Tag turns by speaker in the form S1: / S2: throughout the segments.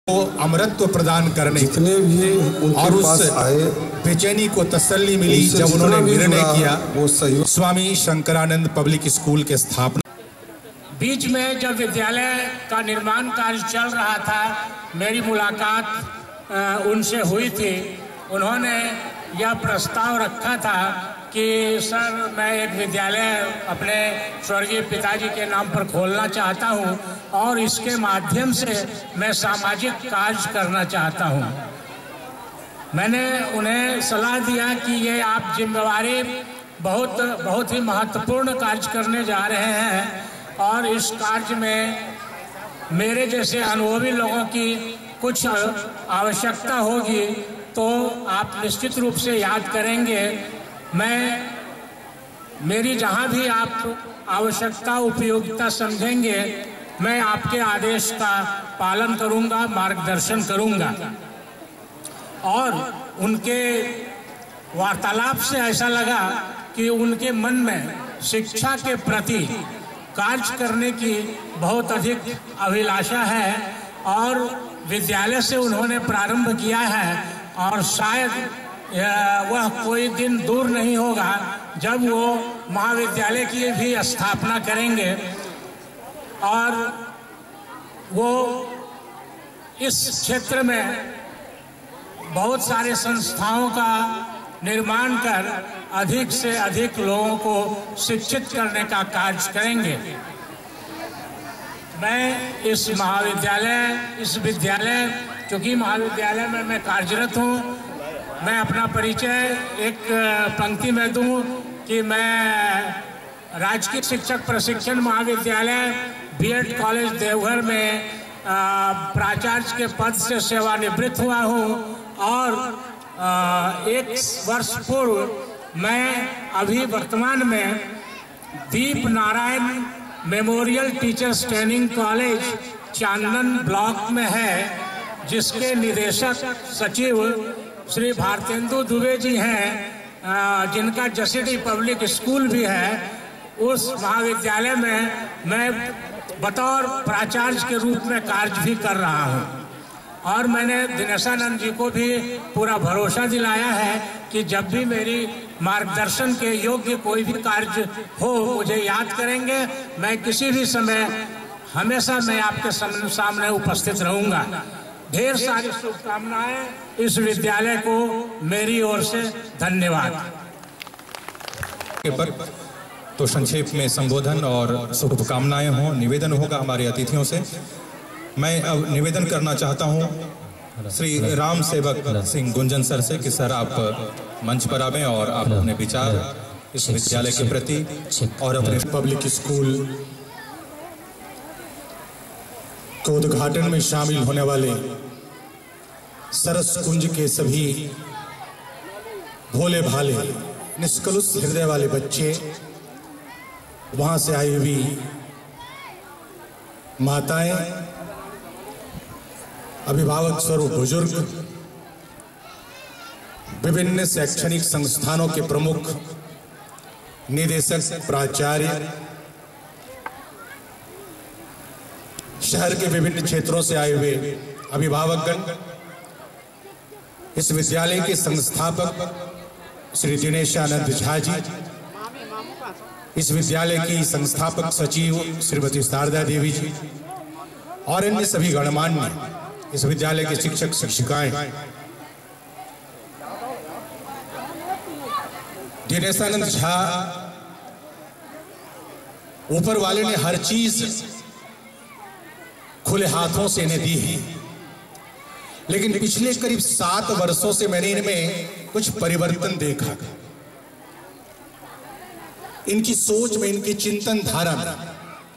S1: को अमरत्व प्रदान करने
S2: जितने भी
S1: और
S2: उनके पास
S1: उस
S2: आए
S1: बेचैनी को तसल्ली मिली जब उन्होंने निर्णय किया
S2: वो सही।
S1: स्वामी शंकरानंद पब्लिक स्कूल के स्थापना।
S3: बीच में जब विद्यालय का निर्माण कार्य चल रहा था, मेरी मुलाकात उनसे हुई थी। उन्होंने यह प्रस्ताव रखा था कि सर, मैं एक विद्यालय अपने स्वर्गीय पिताजी के नाम पर खोलना चाहता हूं और इसके माध्यम से मैं सामाजिक कार्य करना चाहता हूं। मैंने उन्हें सलाह दिया कि ये आप जिम्मेवारी बहुत ही महत्वपूर्ण कार्य करने जा रहे हैं और इस कार्य में मेरे जैसे अनुभवी लोगों की कुछ आवश्यकता होगी, तो आप निश्चित रूप से याद करेंगे। मेरी जहां भी आप आवश्यकता उपयोगिता समझेंगे, मैं आपके आदेश का पालन करूंगा, मार्गदर्शन करूंगा। और उनके वार्तालाप से ऐसा लगा कि उनके मन में शिक्षा के प्रति कार्य करने की बहुत अधिक अभिलाषा है और विद्यालय से उन्होंने प्रारंभ किया है और शायद वह कोई दिन दूर नहीं होगा जब वो महाविद्यालय की भी स्थापना करेंगे और वो इस क्षेत्र में बहुत सारे संस्थाओं का निर्माण कर अधिक से अधिक लोगों को शिक्षित करने का कार्य करेंगे। मैं इस विद्यालय क्योंकि महाविद्यालय में मैं कार्यरत हूँ, मैं अपना परिचय एक पंक्ति में दूं कि मैं राजकीय शिक्षक प्रशिक्षण महाविद्यालय बीएड कॉलेज देवघर में प्राचार्य के पद से सेवानिवृत्त हुआ हूं और एक वर्ष पूर्व मैं अभी वर्तमान में Deep Narayan memorial teachers training college Chandan block में है, जिसके निदेशक सचिव श्री भारतेंदु दुबे जी हैं, जिनका जसीडीह पब्लिक स्कूल भी है। उस महाविद्यालय में मैं बतौर प्राचार्य के रूप में कार्य भी कर रहा हूं और मैंने दिनेशानंद जी को भी पूरा भरोसा दिलाया है कि जब भी मेरी मार्गदर्शन के योग्य कोई भी कार्य हो, मुझे याद करेंगे। मैं किसी भी समय हमेशा मैं आपके सामने उपस्थित रहूंगा। ढेर सारी शुभकामनाएं इस विद्यालय को मेरी ओर से धन्यवाद।
S1: तो संक्षेप में संबोधन और शुभकामनाएं हों, निवेदन होगा हमारे अतिथियों से। मैं अब निवेदन करना चाहता हूं श्री राम सेवक सिंह गुंजन सर से कि सर आप मंच पर आवें और आप अपने विचार इस विद्यालय के प्रति और अपने पब्लिक स्कूल के उद्घाटन में शामिल होने वाले सरस कुंज के सभी भोले भाले निष्कलुष हृदय वाले बच्चे, वहां से आई हुई माताएं, अभिभावक स्वरूप बुजुर्ग, विभिन्न शैक्षणिक संस्थानों के प्रमुख, निदेशक, प्राचार्य, शहर के विभिन्न क्षेत्रों से आए हुए अभिभावकगण, इस विद्यालय के संस्थापक श्री दिनेशानंद झा जी, इस विद्यालय की संस्थापक सचिव श्रीमती शारदा देवी जी और अन्य सभी गणमान्य इस विद्यालय के शिक्षक शिक्षिकाएं। दिनेशानंद झा, ऊपर वाले ने हर चीज खुले हाथों से इन्हें दी है, लेकिन पिछले करीब 7 वर्षों से मैंने इनमें कुछ परिवर्तन देखा। इनकी सोच में, इनकी चिंतन धारा में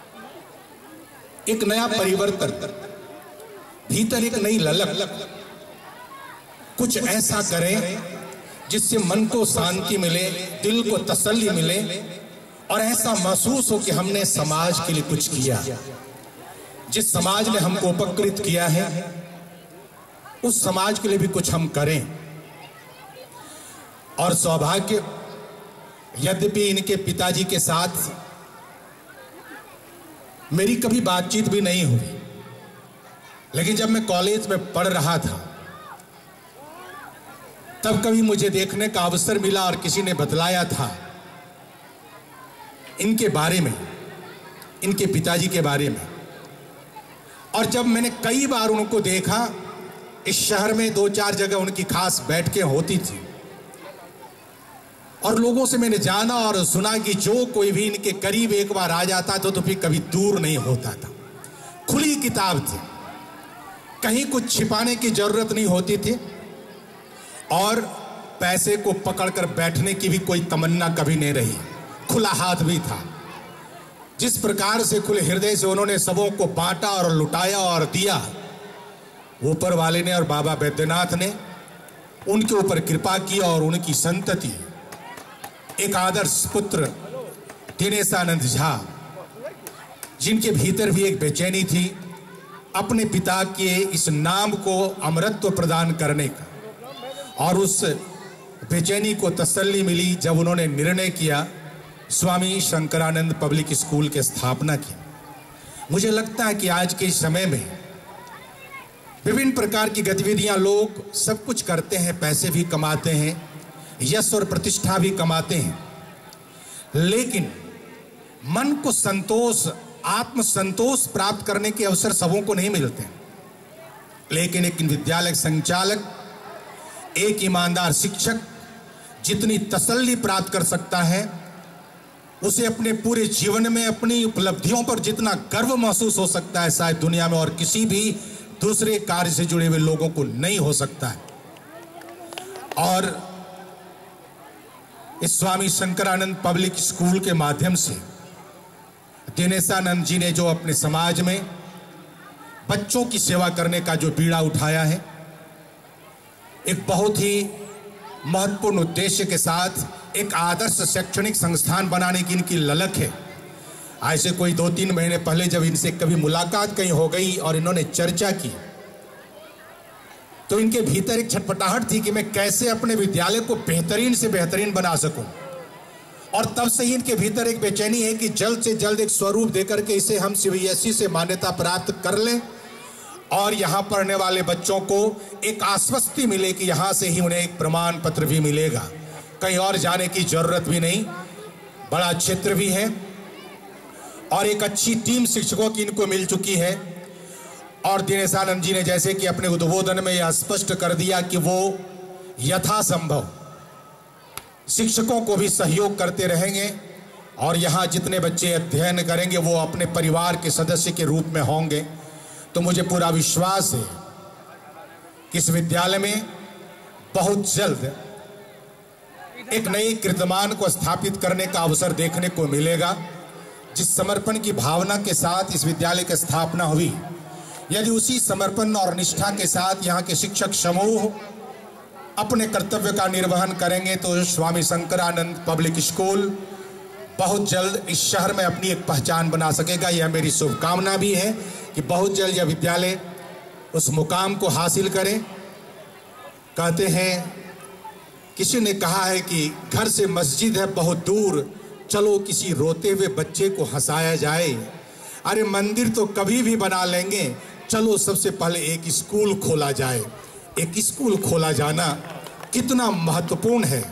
S1: एक नया परिवर्तन, भीतर एक नई ललक, कुछ ऐसा करें जिससे मन को शांति मिले, दिल को तसल्ली मिले और ऐसा महसूस हो कि हमने समाज के लिए कुछ किया। जिस समाज ने हमको उपकृत किया है उस समाज के लिए भी कुछ हम करें। और सौभाग्य, यद्यपि इनके पिताजी के साथ मेरी कभी बातचीत भी नहीं हुई, लेकिन जब मैं कॉलेज में पढ़ रहा था तब कभी मुझे देखने का अवसर मिला और किसी ने बतलाया था इनके बारे में, इनके पिताजी के बारे में। और जब मैंने कई बार उनको देखा, इस शहर में 2-4 जगह उनकी खास बैठकें होती थी और लोगों से मैंने जाना और सुना कि जो कोई भी इनके करीब एक बार आ जाता था तो फिर कभी दूर नहीं होता था। खुली किताब थी, कहीं कुछ छिपाने की जरूरत नहीं होती थी और पैसे को पकड़कर बैठने की भी कोई तमन्ना कभी नहीं रही। खुला हाथ भी था। जिस प्रकार से खुले हृदय से उन्होंने सबों को बांटा और लुटाया और दिया, ऊपर वाले ने और बाबा बैद्यनाथ ने उनके ऊपर कृपा की और उनकी संतति, एक आदर्श पुत्र दिनेशानंद झा, जिनके भीतर भी एक बेचैनी थी अपने पिता के इस नाम को अमरत्व प्रदान करने का, और उस बेचैनी को तसल्ली मिली जब उन्होंने निर्णय किया स्वामी शंकरानंद पब्लिक स्कूल की स्थापना की। मुझे लगता है कि आज के समय में विभिन्न प्रकार की गतिविधियां, लोग सब कुछ करते हैं, पैसे भी कमाते हैं, यश और प्रतिष्ठा भी कमाते हैं, लेकिन मन को संतोष, आत्म संतोष प्राप्त करने के अवसर सबों को नहीं मिलते। लेकिन एक विद्यालय संचालक, एक ईमानदार शिक्षक जितनी तसल्ली प्राप्त कर सकता है, उसे अपने पूरे जीवन में अपनी उपलब्धियों पर जितना गर्व महसूस हो सकता है, शायद दुनिया में और किसी भी दूसरे कार्य से जुड़े हुए लोगों को नहीं हो सकता है। और इस स्वामी शंकरानंद पब्लिक स्कूल के माध्यम से दिनेशानंद जी ने जो अपने समाज में बच्चों की सेवा करने का जो बीड़ा उठाया है, एक बहुत ही महत्वपूर्ण उद्देश्य के साथ एक आदर्श शैक्षणिक संस्थान बनाने की इनकी ललक है। ऐसे कोई 2-3 महीने पहले जब इनसे कभी मुलाकात कहीं हो गई और इन्होंने चर्चा की, तो इनके भीतर एक छटपटाहट थी कि मैं कैसे अपने विद्यालय को बेहतरीन से बेहतरीन बना सकूं। और तब से ही इनके भीतर एक बेचैनी है कि जल्द से जल्द एक स्वरूप देकर के इसे हम CBSE से मान्यता प्राप्त कर लें और यहाँ पढ़ने वाले बच्चों को एक आश्वस्ति मिले कि यहाँ से ही उन्हें एक प्रमाण पत्र भी मिलेगा, कहीं और जाने की जरूरत भी नहीं। बड़ा क्षेत्र भी है और एक अच्छी टीम शिक्षकों की इनको मिल चुकी है। और दिनेशानंद जी ने जैसे कि अपने उद्बोधन में यह स्पष्ट कर दिया कि वो यथासंभव शिक्षकों को भी सहयोग करते रहेंगे और यहाँ जितने बच्चे अध्ययन करेंगे वो अपने परिवार के सदस्य के रूप में होंगे। तो मुझे पूरा विश्वास है कि इस विद्यालय में बहुत जल्द एक नई कीर्तिमान को स्थापित करने का अवसर देखने को मिलेगा। जिस समर्पण की भावना के साथ इस विद्यालय की स्थापना हुई, यदि उसी समर्पण और निष्ठा के साथ यहाँ के शिक्षक समूह अपने कर्तव्य का निर्वहन करेंगे तो स्वामी शंकरानंद पब्लिक स्कूल बहुत जल्द इस शहर में अपनी एक पहचान बना सकेगा। यह मेरी शुभकामना भी है कि बहुत जल्द यह विद्यालय उस मुकाम को हासिल करे। कहते हैं, किसी ने कहा है कि घर से मस्जिद है बहुत दूर, चलो किसी रोते हुए बच्चे को हंसाया जाए। अरे मंदिर तो कभी भी बना लेंगे, चलो सबसे पहले एक स्कूल खोला जाए। एक स्कूल खोला जाना कितना महत्वपूर्ण है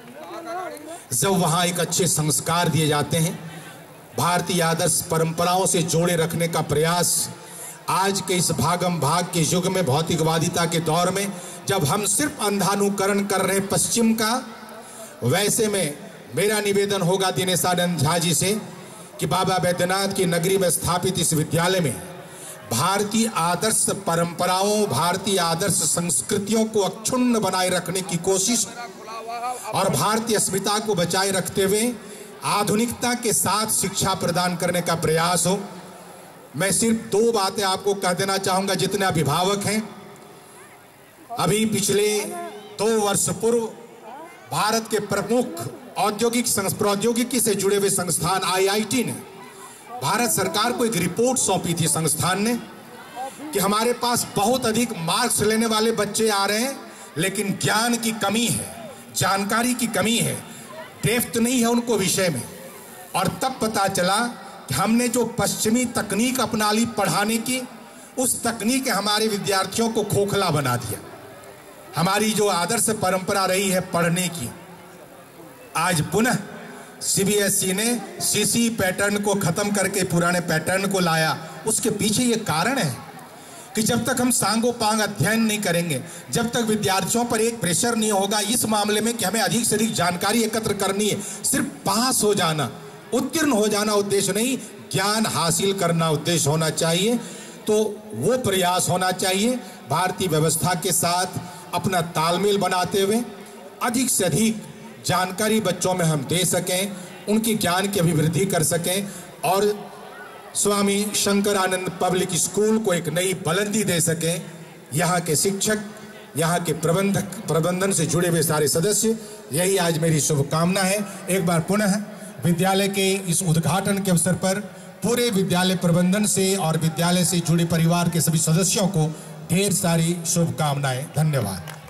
S1: जब वहाँ एक अच्छे संस्कार दिए जाते हैं। भारतीय आदर्श परंपराओं से जोड़े रखने का प्रयास आज के इस भागम भाग के युग में, भौतिकवादिता के दौर में, जब हम सिर्फ अंधानुकरण कर रहे पश्चिम का, वैसे में मेरा निवेदन होगा दिनेशानंद झा जी से कि बाबा बैद्यनाथ की नगरी में स्थापित इस विद्यालय में भारतीय आदर्श परंपराओं, भारतीय आदर्श संस्कृतियों को अक्षुण्ण बनाए रखने की कोशिश और भारतीय अस्मिता को बचाए रखते हुए आधुनिकता के साथ शिक्षा प्रदान करने का प्रयास हो। मैं सिर्फ 2 बातें आपको कह देना चाहूंगा। जितने अभिभावक हैं, अभी पिछले 2 वर्ष पूर्व भारत के प्रमुख औद्योगिक प्रौद्योगिकी से जुड़े हुए संस्थान IIT ने भारत सरकार को एक रिपोर्ट सौंपी थी संस्थान ने कि हमारे पास बहुत अधिक मार्क्स लेने वाले बच्चे आ रहे हैं, लेकिन ज्ञान की कमी है, जानकारी की कमी है, डेप्थ नहीं है उनको विषय में। और तब पता चला कि हमने जो पश्चिमी तकनीक अपना ली पढ़ाने की, उस तकनीक हमारे विद्यार्थियों को खोखला बना दिया। हमारी जो आदर्श परंपरा रही है पढ़ने की, आज पुनः सीबीएसई ने सीसी पैटर्न को खत्म करके पुराने पैटर्न को लाया। उसके पीछे ये कारण है कि जब तक हम सांगोपांग अध्ययन नहीं करेंगे, जब तक विद्यार्थियों पर एक प्रेशर नहीं होगा इस मामले में कि हमें अधिक से अधिक जानकारी एकत्र करनी है, सिर्फ पास हो जाना, उत्तीर्ण हो जाना उद्देश्य नहीं, ज्ञान हासिल करना उद्देश्य होना चाहिए। तो वो प्रयास होना चाहिए भारतीय व्यवस्था के साथ अपना तालमेल बनाते हुए अधिक से अधिक जानकारी बच्चों में हम दे सकें, उनकी ज्ञान की अभिवृद्धि कर सकें और स्वामी शंकरानंद पब्लिक स्कूल को एक नई बुलंदी दे सकें। यहाँ के शिक्षक, यहाँ के प्रबंधन से जुड़े हुए सारे सदस्य, यही आज मेरी शुभकामना है। एक बार पुनः विद्यालय के इस उद्घाटन के अवसर पर पूरे विद्यालय प्रबंधन से और विद्यालय से जुड़े परिवार के सभी सदस्यों को ढेर सारी शुभकामनाएं। धन्यवाद।